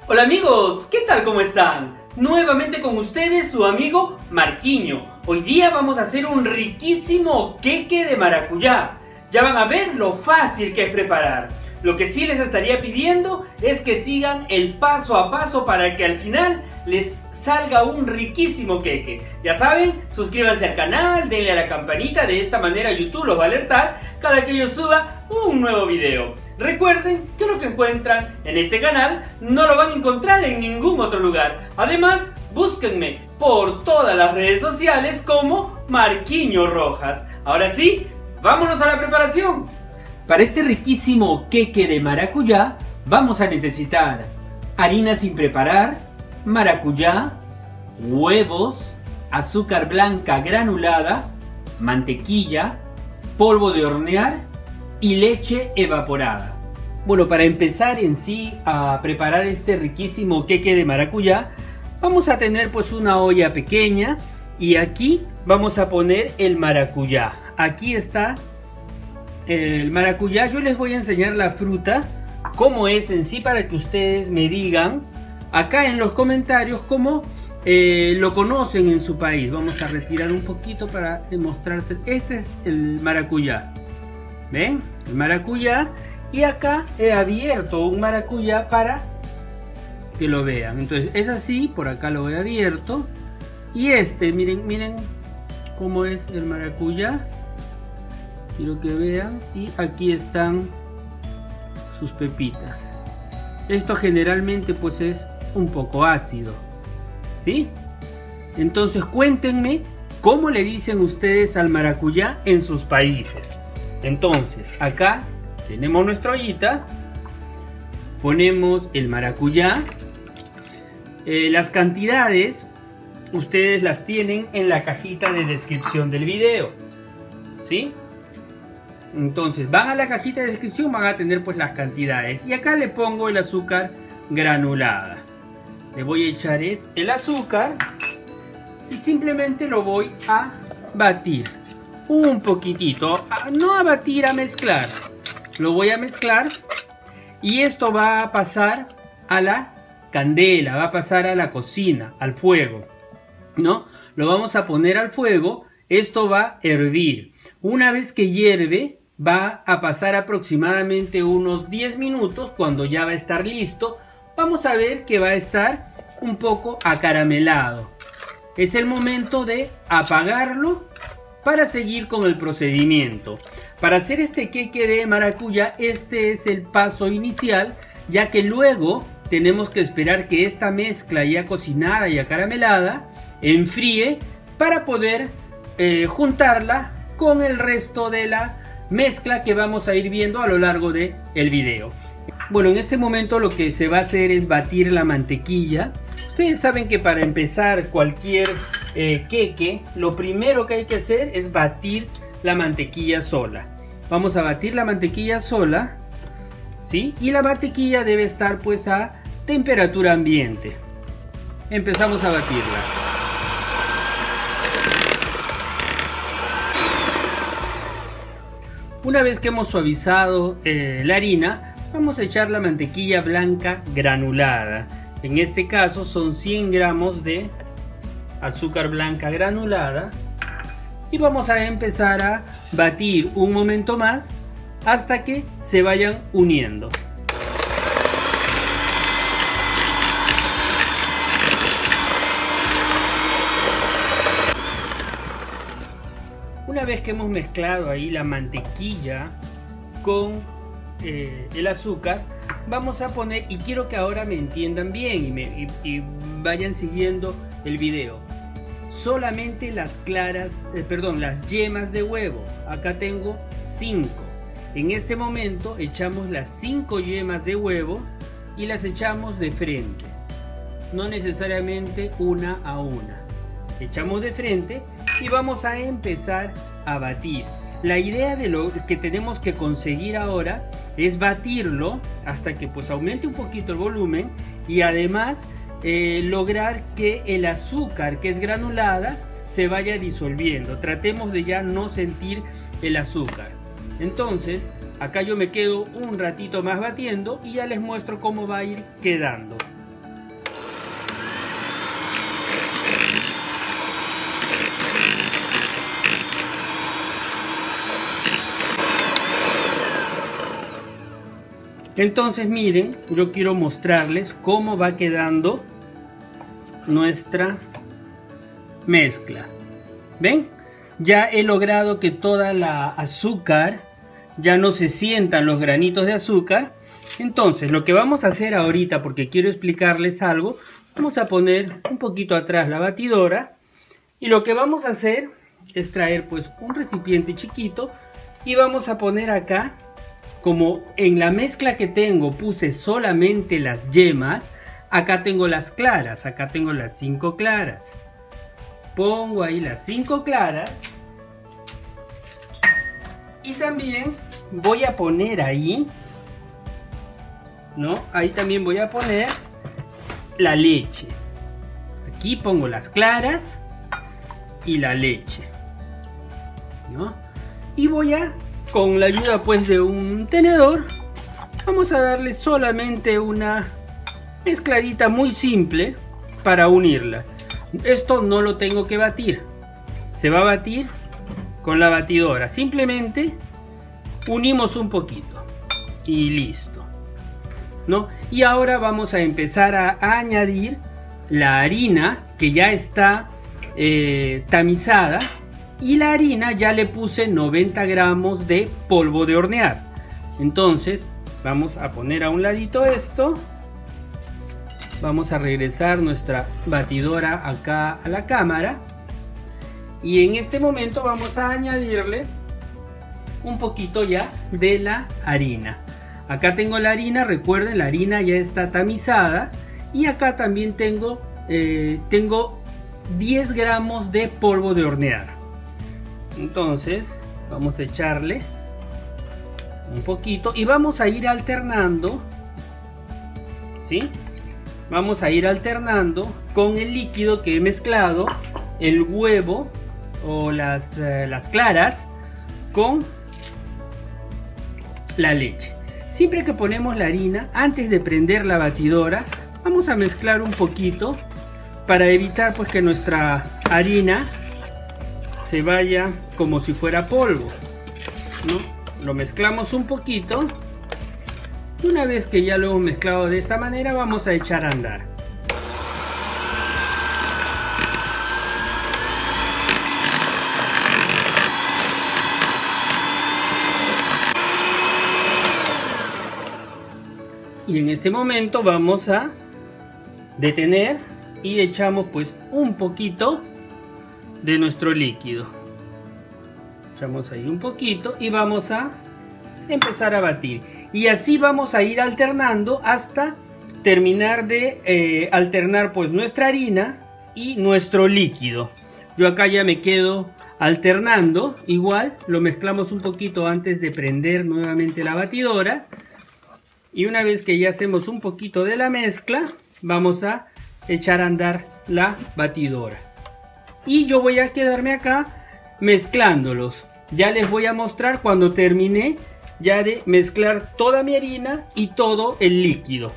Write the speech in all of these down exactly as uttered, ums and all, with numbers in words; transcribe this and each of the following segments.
Hola amigos, ¿qué tal? ¿Cómo están? Nuevamente con ustedes su amigo Marquiño. Hoy día vamos a hacer un riquísimo queque de maracuyá. Ya van a ver lo fácil que es preparar. Lo que sí les estaría pidiendo es que sigan el paso a paso para que al final les salga un riquísimo queque. Ya saben, suscríbanse al canal, denle a la campanita, de esta manera YouTube los va a alertar cada que yo suba un nuevo video. Recuerden que lo que encuentran en este canal no lo van a encontrar en ningún otro lugar. Además, búsquenme por todas las redes sociales como Marquiño Rojas. Ahora sí, vámonos a la preparación. Para este riquísimo queque de maracuyá vamos a necesitar harina sin preparar, maracuyá, huevos, azúcar blanca granulada, mantequilla, polvo de hornear y leche evaporada. Bueno, para empezar en sí a preparar este riquísimo queque de maracuyá, vamos a tener pues una olla pequeña y aquí vamos a poner el maracuyá. Aquí está el maracuyá. Yo les voy a enseñar la fruta, cómo es en sí, para que ustedes me digan acá en los comentarios cómo eh, lo conocen en su país. Vamos a retirar un poquito para demostrarse. Este es el maracuyá. ¿Ven? El maracuyá. Y acá he abierto un maracuyá para que lo vean. Entonces es así, por acá lo he abierto. Y este, miren, miren cómo es el maracuyá. Quiero que vean. Y aquí están sus pepitas. Esto generalmente pues es un poco ácido, ¿sí? Entonces cuéntenme cómo le dicen ustedes al maracuyá en sus países. Entonces acá tenemos nuestra ollita, ponemos el maracuyá, eh, las cantidades ustedes las tienen en la cajita de descripción del video, ¿sí? Entonces van a la cajita de descripción, van a tener pues las cantidades y acá le pongo el azúcar granulada. Le voy a echar el azúcar y simplemente lo voy a batir un poquitito, no a batir, a mezclar. Lo voy a mezclar y esto va a pasar a la candela, va a pasar a la cocina, al fuego, ¿no? Lo vamos a poner al fuego, esto va a hervir. Una vez que hierve, va a pasar aproximadamente unos diez minutos. Cuando ya va a estar listo, vamos a ver que va a estar un poco acaramelado. Es el momento de apagarlo para seguir con el procedimiento. Para hacer este queque de maracuyá, este es el paso inicial, ya que luego tenemos que esperar que esta mezcla ya cocinada y acaramelada enfríe para poder eh, juntarla con el resto de la mezcla que vamos a ir viendo a lo largo del video. Bueno, en este momento lo que se va a hacer es batir la mantequilla. Ustedes saben que para empezar cualquier eh, queque, lo primero que hay que hacer es batir la mantequilla sola. Vamos a batir la mantequilla sola, ¿sí? Y la mantequilla debe estar pues a temperatura ambiente. Empezamos a batirla. Una vez que hemos suavizado eh, la harina, vamos a echar la mantequilla blanca granulada. En este caso son cien gramos de azúcar blanca granulada. Y vamos a empezar a batir un momento más hasta que se vayan uniendo. Una vez que hemos mezclado ahí la mantequilla con eh, el azúcar, vamos a poner, y quiero que ahora me entiendan bien y, me, y, y vayan siguiendo el video, solamente las claras, eh, perdón, las yemas de huevo. Acá tengo cinco. En este momento echamos las cinco yemas de huevo y las echamos de frente, no necesariamente una a una. Echamos de frente y vamos a empezar a batir. La idea de lo que tenemos que conseguir ahora es batirlo hasta que pues aumente un poquito el volumen y además eh, lograr que el azúcar, que es granulada, se vaya disolviendo. Tratemos de ya no sentir el azúcar. Entonces acá yo me quedo un ratito más batiendo y ya les muestro cómo va a ir quedando. Entonces miren, yo quiero mostrarles cómo va quedando nuestra mezcla. ¿Ven? Ya he logrado que toda la azúcar ya no se sientan los granitos de azúcar. Entonces lo que vamos a hacer ahorita, porque quiero explicarles algo, vamos a poner un poquito atrás la batidora y lo que vamos a hacer es traer pues un recipiente chiquito y vamos a poner acá, como en la mezcla que tengo puse solamente las yemas, acá tengo las claras, acá tengo las cinco claras. Pongo ahí las cinco claras y también voy a poner ahí, ¿no? Ahí también voy a poner la leche. Aquí pongo las claras y la leche, ¿no? Y voy a, con la ayuda pues de un tenedor, vamos a darle solamente una mezcladita muy simple para unirlas. Esto no lo tengo que batir, se va a batir con la batidora. Simplemente unimos un poquito y listo, ¿no? Y ahora vamos a empezar a, a añadir la harina que ya está eh, tamizada, y la harina ya le puse noventa gramos de polvo de hornear. Entonces vamos a poner a un ladito esto. Vamos a regresar nuestra batidora acá a la cámara y en este momento vamos a añadirle un poquito ya de la harina. Acá tengo la harina, recuerden, la harina ya está tamizada, y acá también tengo, eh, tengo diez gramos de polvo de hornear. Entonces vamos a echarle un poquito y vamos a ir alternando, ¿sí? Vamos a ir alternando con el líquido que he mezclado, el huevo o las, eh, las claras con la leche. Siempre que ponemos la harina, antes de prender la batidora, vamos a mezclar un poquito para evitar pues que nuestra harina se vaya como si fuera polvo, ¿no? Lo mezclamos un poquito. Una vez que ya lo hemos mezclado de esta manera, vamos a echar a andar. Y en este momento vamos a detener y echamos pues un poquito de nuestro líquido. Echamos ahí un poquito y vamos a empezar a batir. Y así vamos a ir alternando hasta terminar de eh, alternar pues nuestra harina y nuestro líquido. Yo acá ya me quedo alternando. Igual lo mezclamos un poquito antes de prender nuevamente la batidora. Y una vez que ya hacemos un poquito de la mezcla, vamos a echar a andar la batidora. Y yo voy a quedarme acá mezclándolos. Ya les voy a mostrar cuando termine ya de mezclar toda mi harina y todo el líquido.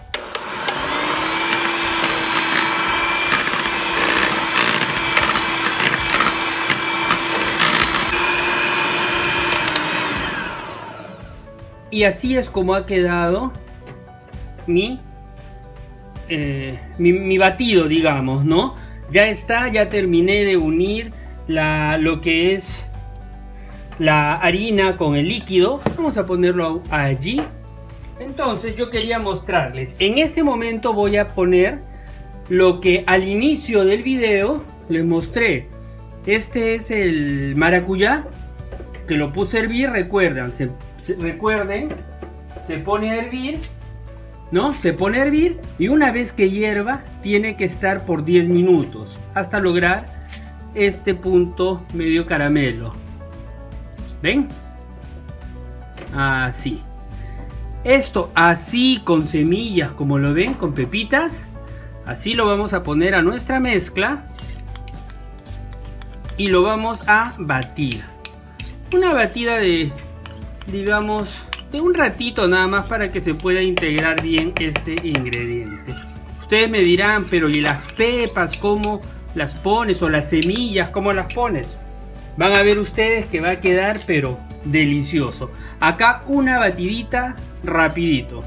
Y así es como ha quedado mi, eh, mi, mi batido, digamos, ¿no? Ya está, ya terminé de unir la, lo que es la harina con el líquido. Vamos a ponerlo allí. Entonces yo quería mostrarles. En este momento voy a poner lo que al inicio del video les mostré. Este es el maracuyá que lo puse a hervir. Recuerdan, se, se, recuerden, se pone a hervir, ¿no? Se pone a hervir y una vez que hierva tiene que estar por diez minutos hasta lograr este punto medio caramelo. ¿Ven? Así. Esto así con semillas, como lo ven, con pepitas. Así lo vamos a poner a nuestra mezcla y lo vamos a batir. Una batida de, digamos, de un ratito nada más para que se pueda integrar bien este ingrediente. Ustedes me dirán, pero ¿y las pepas cómo las pones? O las semillas, ¿cómo las pones? Van a ver ustedes que va a quedar pero delicioso. Acá una batidita rapidito.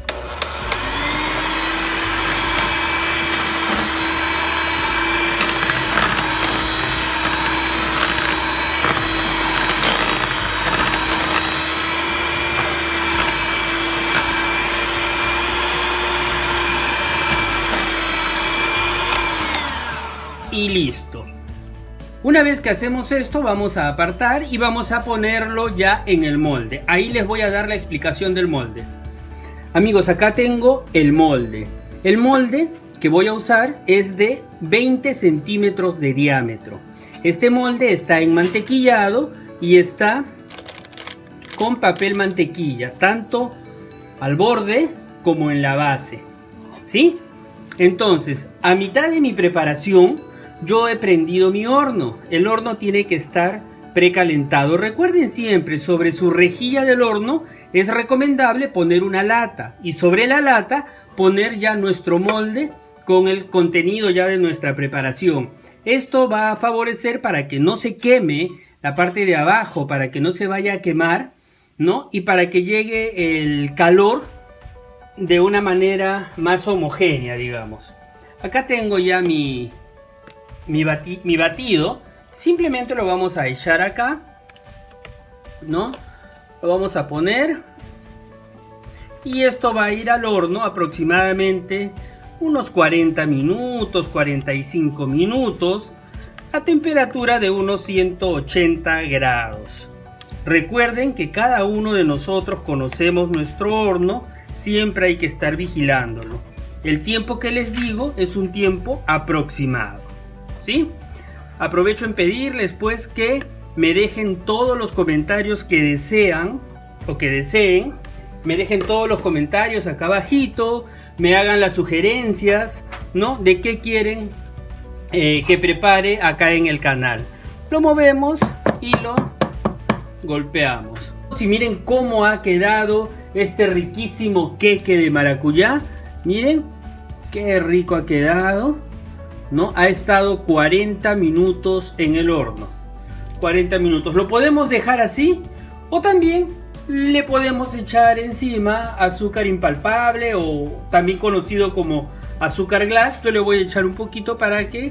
Y listo. Una vez que hacemos esto, vamos a apartar y vamos a ponerlo ya en el molde. Ahí les voy a dar la explicación del molde. Amigos, acá tengo el molde. El molde que voy a usar es de veinte centímetros de diámetro. Este molde está enmantequillado y está con papel mantequilla, tanto al borde como en la base. ¿Sí? Entonces, a mitad de mi preparación, yo he prendido mi horno. El horno tiene que estar precalentado. Recuerden siempre, sobre su rejilla del horno es recomendable poner una lata. Y sobre la lata poner ya nuestro molde con el contenido ya de nuestra preparación. Esto va a favorecer para que no se queme la parte de abajo, para que no se vaya a quemar, ¿no? Y para que llegue el calor de una manera más homogénea, digamos. Acá tengo ya mi... Mi, bati mi batido. Simplemente lo vamos a echar acá, ¿no? Lo vamos a poner y esto va a ir al horno aproximadamente unos cuarenta minutos, cuarenta y cinco minutos, a temperatura de unos ciento ochenta grados. Recuerden que cada uno de nosotros conocemos nuestro horno, siempre hay que estar vigilándolo. El tiempo que les digo es un tiempo aproximado, ¿sí? Aprovecho en pedirles pues que me dejen todos los comentarios que desean o que deseen. Me dejen todos los comentarios acá abajito, me hagan las sugerencias, ¿no? De qué quieren eh, que prepare acá en el canal. Lo movemos y lo golpeamos. Y miren cómo ha quedado este riquísimo queque de maracuyá. Miren qué rico ha quedado, ¿no? Ha estado cuarenta minutos en el horno. cuarenta minutos. Lo podemos dejar así o también le podemos echar encima azúcar impalpable o también conocido como azúcar glass. Yo le voy a echar un poquito para que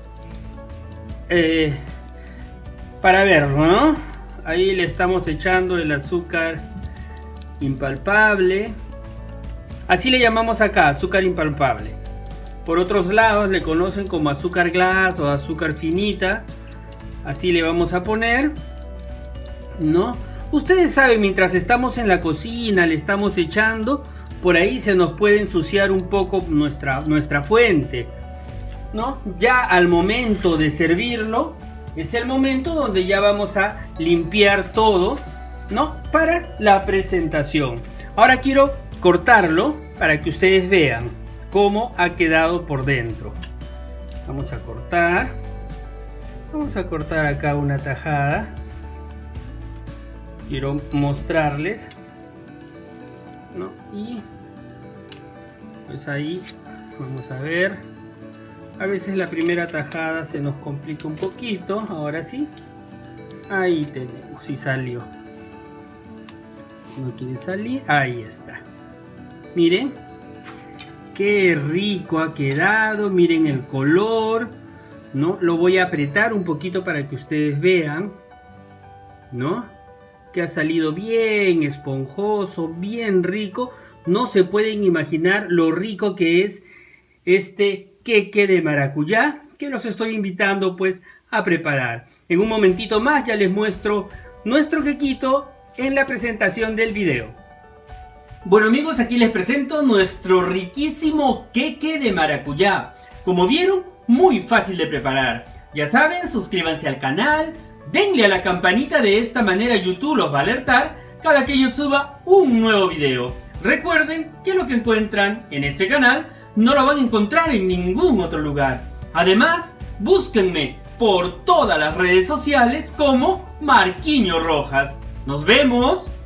eh, para verlo, ¿no? Ahí le estamos echando el azúcar impalpable. Así le llamamos acá, azúcar impalpable. Por otros lados le conocen como azúcar glass o azúcar finita. Así le vamos a poner, ¿no? Ustedes saben, mientras estamos en la cocina, le estamos echando, por ahí se nos puede ensuciar un poco nuestra, nuestra fuente, ¿no? Ya al momento de servirlo, es el momento donde ya vamos a limpiar todo, ¿no? Para la presentación. Ahora quiero cortarlo para que ustedes vean cómo ha quedado por dentro. Vamos a cortar. Vamos a cortar acá una tajada. Quiero mostrarles, ¿no? Y pues ahí vamos a ver. A veces la primera tajada se nos complica un poquito. Ahora sí. Ahí tenemos. Y salió. No quiere salir. Ahí está. Miren. Qué rico ha quedado. Miren el color, ¿no? Lo voy a apretar un poquito para que ustedes vean, ¿no? Que ha salido bien esponjoso, bien rico. No se pueden imaginar lo rico que es este queque de maracuyá, que los estoy invitando pues a preparar. En un momentito más ya les muestro nuestro quequito en la presentación del video. Bueno amigos, aquí les presento nuestro riquísimo queque de maracuyá. Como vieron, muy fácil de preparar. Ya saben, suscríbanse al canal, denle a la campanita, de esta manera YouTube los va a alertar cada que yo suba un nuevo video. Recuerden que lo que encuentran en este canal no lo van a encontrar en ningún otro lugar. Además, búsquenme por todas las redes sociales como Marquinhos Rojas. ¡Nos vemos!